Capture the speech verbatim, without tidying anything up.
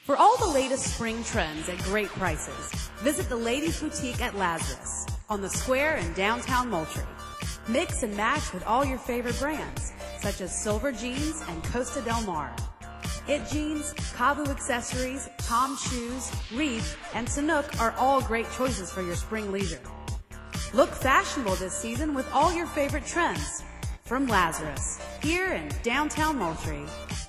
For all the latest spring trends at great prices, visit the Ladies Boutique at Lazarus on the square in downtown Moultrie. Mix and match with all your favorite brands, such as Silver Jeans and Costa Del Mar. It Jeans, Kabu accessories, Tom shoes, Reef, and Sanuk are all great choices for your spring leisure. Look fashionable this season with all your favorite trends from Lazarus, here in downtown Moultrie.